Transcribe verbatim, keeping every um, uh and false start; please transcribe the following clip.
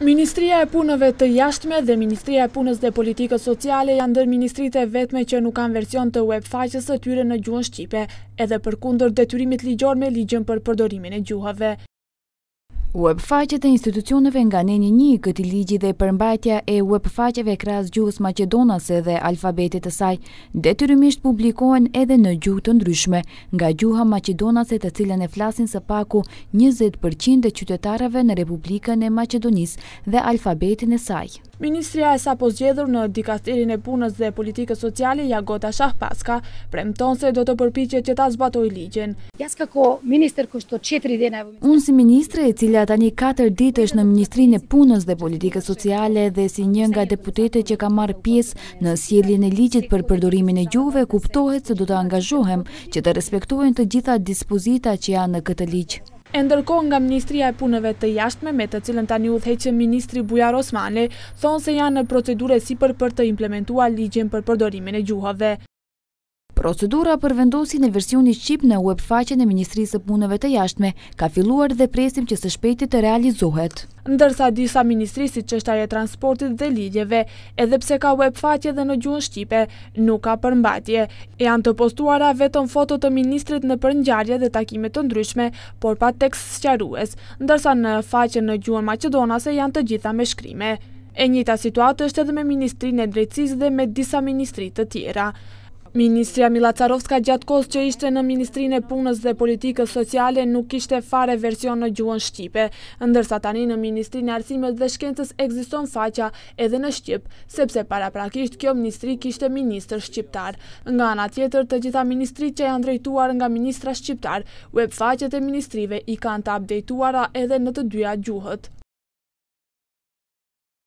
Ministria e Punëve të Jashtme dhe Ministria e Punës dhe Politikës Sociale janë ndër ministritë e vetme që nuk kanë version të web faqes së tyre në gjuhën shqipe, edhe përkundër detyrimit ligjor me ligjin për përdorimin e gjuhave. Web faqet e institucioneve nga neni një këtij ligji dhe përmbajtja e web faqeve krahas gjuhës maqedonase dhe alfabetit të saj detyrimisht publikohen edhe në gjuhë të ndryshme, nga gjuha maqedonase të cilën e flasin së paku njëzet përqind e qytetarëve në Republikën e Maqedonisë dhe alfabetin e saj. Ministria e sapo zgjedhur në Dikasterin e Punës dhe Politikës Sociale, Jagota Shahpaska, premton se do të përpiqet që ta zbatojë ligjin. Unë si ministre e cila tani katër ditë është në Ministrinë e Punës dhe Politikës Sociale dhe si një nga deputetët që ka marrë pjesë në sjelljen e ligjit për përdorimin e gjuhëve, kuptohet se do të angazhohem që të respektohen të gjitha dispozitat që janë në këtë ligj. E ndërkohë nga Ministria e Punëve të Jashtme, me të cilën tani udhëheqë ministri Bujar Osmani, thonë se janë në procedurë sipër për të implementuar ligjin për përdorimin e gjuhave. Procedura për vendosin e versionit shqip në web faqen e Ministrisë së Punëve të Jashtme ka filluar dhe presim që së shpejti të realizohet. Ndërsa disa ministri si çështja e transportit dhe ligjeve, edhe pse ka web faqe dhe në gjuhën shqipe, nuk ka përmbajtje. Janë të postuara vetëm foto të ministrit në përngjarje dhe takime të ndryshme, por pa tekst sqarues, ndërsa në faqen në gjuhën maqedonase janë të gjitha me shkrime. E njëjta situatë është edhe me Ministrinë e Drejtësisë dhe me disa ministri të tjera. Ministria Milacarovska gjatë kohës që ishte në Ministrinë e Punës dhe Politikës Sociale nuk kishte fare version në gjuhën shqipe, ndërsa tani në Ministrinë e Arsimit dhe Shkencës ekziston faqa edhe në shqip, sepse paraprakisht kjo ministri kishte ministër shqiptar. Nga ana tjetër, të gjitha ministritë që janë drejtuar nga ministra shqiptar, web faqet e ministrive i kanë të updateuara edhe në të dyja gjuhët.